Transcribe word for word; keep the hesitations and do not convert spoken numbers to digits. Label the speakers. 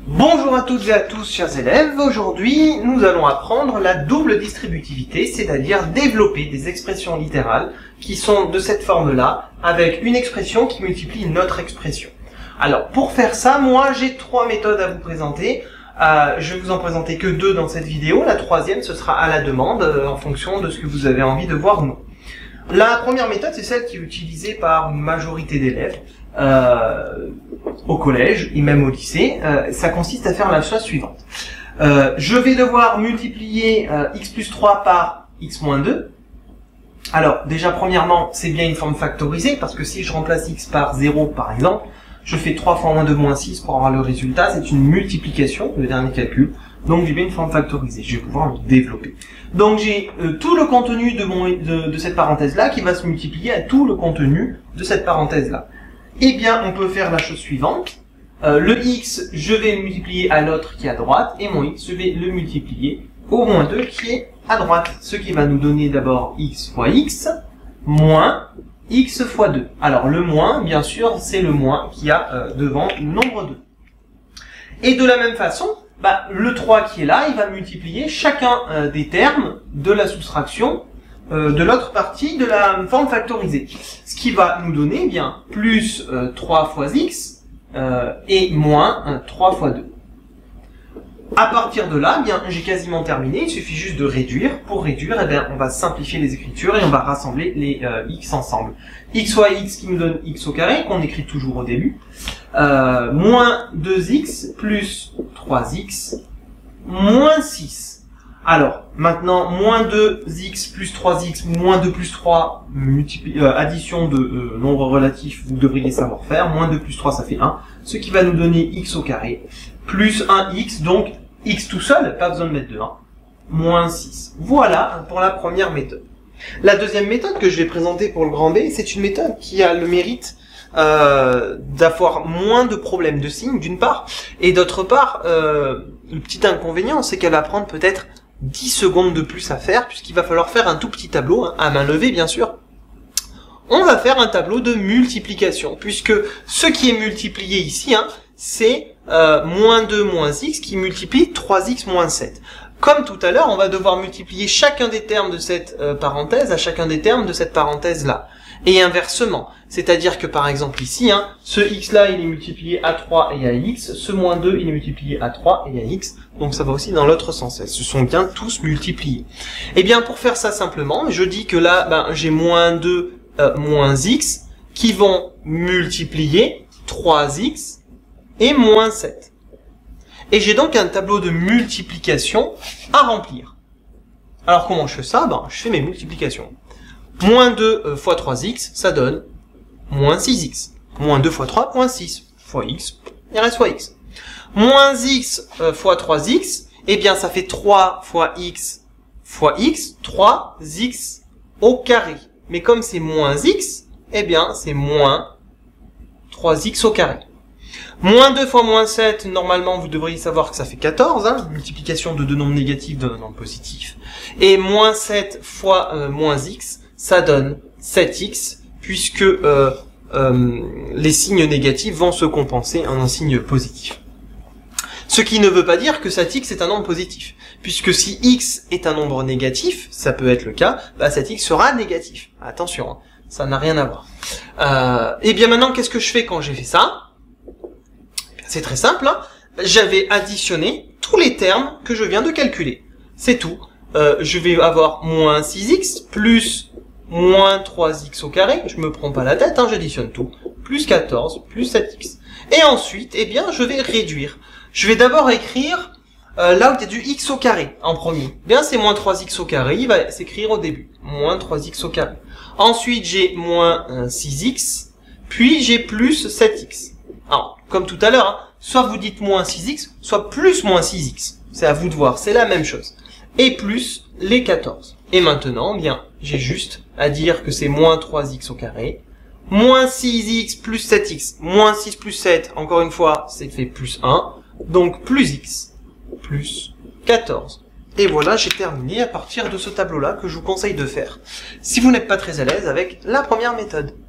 Speaker 1: Bonjour à toutes et à tous, chers élèves. Aujourd'hui, nous allons apprendre la double distributivité, c'est-à-dire développer des expressions littérales qui sont de cette forme-là, avec une expression qui multiplie une autre expression. Alors, pour faire ça, moi, j'ai trois méthodes à vous présenter. Euh, je vais vous en présenter que deux dans cette vidéo. La troisième, ce sera à la demande, euh, en fonction de ce que vous avez envie de voir ou non. La première méthode, c'est celle qui est utilisée par une majorité d'élèves euh, au collège et même au lycée. Euh, ça consiste à faire la chose suivante. Euh, je vais devoir multiplier euh, x plus trois par x moins deux. Alors, déjà, premièrement, c'est bien une forme factorisée, parce que si je remplace x par zéro, par exemple, je fais trois fois moins deux moins six pour avoir le résultat. C'est une multiplication, le dernier calcul. Donc, j'ai bien une forme factorisée. Je vais pouvoir le développer. Donc, j'ai euh, tout le contenu de, mon, de, de cette parenthèse-là qui va se multiplier à tout le contenu de cette parenthèse-là. Eh bien, on peut faire la chose suivante. Euh, le x, je vais le multiplier à l'autre qui est à droite, et mon x, je vais le multiplier au moins deux qui est à droite. Ce qui va nous donner d'abord x fois x, moins x fois deux. Alors, le moins, bien sûr, c'est le moins qui a euh, devant le nombre deux. Et de la même façon, bah, le trois qui est là, il va multiplier chacun euh, des termes de la soustraction euh, de l'autre partie de la forme factorisée. Ce qui va nous donner eh bien plus euh, trois fois x euh, et moins euh, trois fois deux. À partir de là, eh bien j'ai quasiment terminé. Il suffit juste de réduire. Pour réduire, eh bien on va simplifier les écritures et on va rassembler les euh, x ensemble. X fois x qui nous donne x au carré, qu'on écrit toujours au début. Euh, moins deux x plus trois x moins six. Alors, maintenant, moins deux x plus trois x, moins deux plus trois, euh, addition de euh, nombres relatifs, vous devriez savoir faire. Moins deux plus trois, ça fait un. Ce qui va nous donner x au carré, plus un x, donc x tout seul, pas besoin de mettre de un, moins six. Voilà pour la première méthode. La deuxième méthode que je vais présenter pour le grand B, c'est une méthode qui a le mérite euh, d'avoir moins de problèmes de signes, d'une part, et d'autre part, euh, le petit inconvénient, c'est qu'elle va prendre peut-être dix secondes de plus à faire, puisqu'il va falloir faire un tout petit tableau, hein, à main levée bien sûr. On va faire un tableau de multiplication, puisque ce qui est multiplié ici, hein, c'est euh, moins deux moins x qui multiplie trois x moins sept. Comme tout à l'heure, on va devoir multiplier chacun des termes de cette euh, parenthèse à chacun des termes de cette parenthèse-là. Et inversement, c'est-à-dire que par exemple ici, hein, ce x-là, il est multiplié à trois et à x, ce moins deux, il est multiplié à trois et à x, donc ça va aussi dans l'autre sens, elles se sont bien tous multipliés. Et bien pour faire ça simplement, je dis que là, ben, j'ai moins deux, euh, moins x, qui vont multiplier trois x et moins sept. Et j'ai donc un tableau de multiplication à remplir. Alors comment je fais ça? Ben, je fais mes multiplications. Moins deux euh, fois trois x, ça donne moins six x. Moins deux fois trois, moins six. Fois x, il reste fois x. Moins x euh, fois trois x, eh bien ça fait trois fois x fois x, trois x au carré. Mais comme c'est moins x, eh bien c'est moins trois x au carré. Moins deux fois moins sept, normalement vous devriez savoir que ça fait quatorze, hein, multiplication de deux nombres négatifs d'un nombre positif. Et moins sept fois euh, moins x, ça donne sept x, puisque euh, euh, les signes négatifs vont se compenser en un signe positif. Ce qui ne veut pas dire que sept x est un nombre positif, puisque si x est un nombre négatif, ça peut être le cas, bah sept x sera négatif. Attention, hein, ça n'a rien à voir. Euh, et bien maintenant, qu'est-ce que je fais quand j'ai fait ça? C'est très simple, hein, j'avais additionné tous les termes que je viens de calculer. C'est tout. Euh, je vais avoir moins six x plus moins trois x au carré, je me prends pas la tête, hein, j'additionne tout, plus quatorze, plus sept x. Et ensuite, eh bien, je vais réduire. Je vais d'abord écrire euh, là où il y a du x au carré, en premier. Bien, c'est moins trois x au carré, il va s'écrire au début. Moins trois x au carré. Ensuite, j'ai moins euh, six x, puis j'ai plus sept x. Alors, comme tout à l'heure, hein, soit vous dites moins six x, soit plus moins six x. C'est à vous de voir, c'est la même chose. Et plus les quatorze. Et maintenant, bien, j'ai juste à dire que c'est moins trois x au carré, moins six x plus sept x, moins six plus sept, encore une fois, c'est fait plus un, donc plus x, plus quatorze. Et voilà, j'ai terminé à partir de ce tableau-là que je vous conseille de faire, si vous n'êtes pas très à l'aise avec la première méthode.